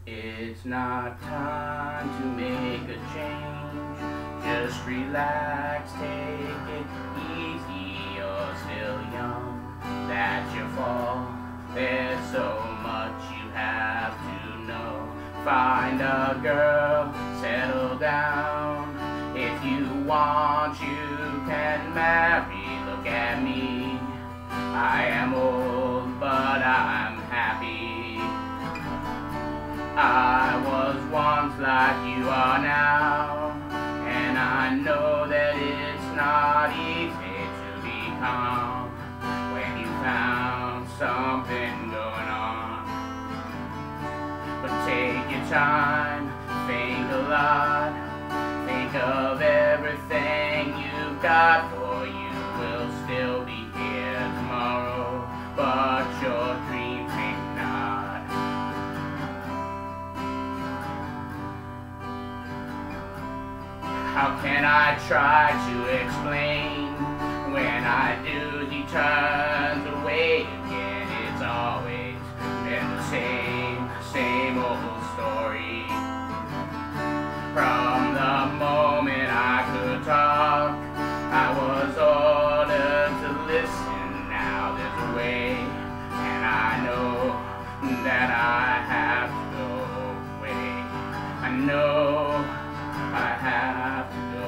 It's not time to make a change. Just relax, take it easy. You're still young, that's your fault. There's so much you have to know. Find a girl, settle down. If you want, you can marry. Look at me, I am old, but I'm happy. I was once like you are now, and I know that it's not easy to be calm when you found something going on. But take your time, think a lot, think of everything you've got, for you will still be here tomorrow, but your dreams may not. How can I try to explain? When I do, he turns away again. It's always been the same old story. From the moment I could talk, I was ordered to listen. Now there's a way, and I know that I have to go away. I know I have to go.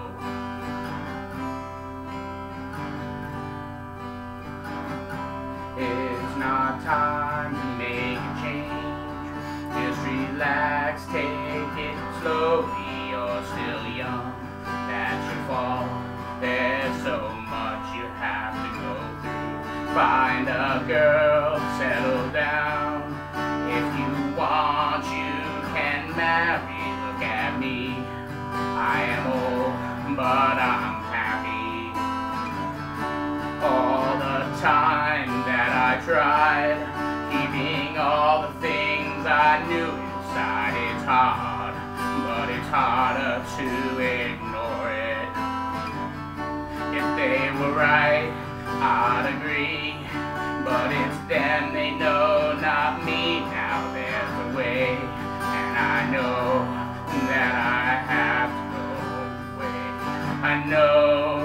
It's not time to make a change. Just relax, take it slowly. You're still young, that's your fault. There's so much you have to go through. Find a girl, settle down. If you want, you can marry. Look at me, I am old, but I'm happy. All the time that I tried, keeping all the things I knew inside, it's hard, but it's harder to ignore it. If they were right, I'd agree, but it's them they know, not me. Now there's a way, and I know that I have to go away. I know